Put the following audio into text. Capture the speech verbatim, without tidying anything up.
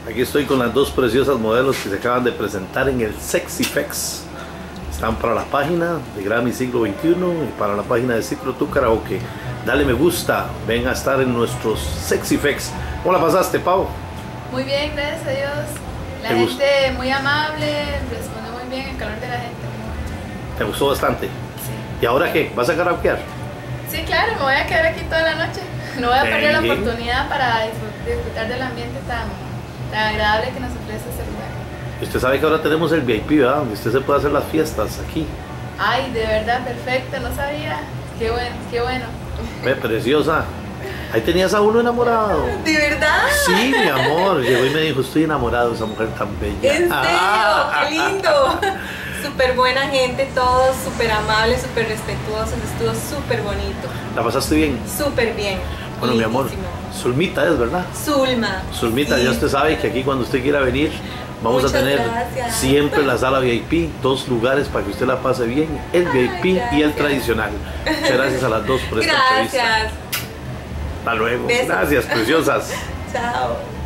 Aquí estoy con las dos preciosas modelos que se acaban de presentar en el SexyFex. Están para la página de Grammy Siglo veintiuno y para la página de Ciclo Tu Karaoke. Dale me gusta, ven a estar en nuestros SexyFex. ¿Cómo la pasaste, Pau? Muy bien, gracias a Dios. La ¿Te gente gust- muy amable, responde muy bien, el calor de la gente. ¿Te gustó bastante? Sí. ¿Y ahora qué? ¿Vas a karaokear? Sí, claro, me voy a quedar aquí toda la noche. No voy a perder la Bien. oportunidad para disfrutar del ambiente tan, tan agradable que nos ofrece este lugar. Usted sabe que ahora tenemos el V I P, ¿verdad? Donde usted se puede hacer las fiestas aquí. Ay, de verdad, perfecto, no sabía. Qué bueno, qué bueno. Ve, preciosa. Ahí tenías a uno enamorado. ¿De verdad? Sí, mi amor. Llegó y me dijo, estoy enamorado de esa mujer tan bella. ¿En serio? Ah. ¡Qué lindo! Súper buena gente, todos súper amables, súper respetuosos, estuvo súper bonito. ¿La pasaste bien? Súper bien. Bueno, mi amor, Lindísimo. Zulmita es, ¿verdad? Zulma. Zulmita, Sí. ya usted sabe que aquí cuando usted quiera venir, vamos Muchas a tener gracias. siempre la sala V I P, dos lugares para que usted la pase bien, el V I P Ay, y el gracias. tradicional. Muchas gracias a las dos por esta entrevista. Gracias. Hasta luego. Besos. Gracias, preciosas. Chao.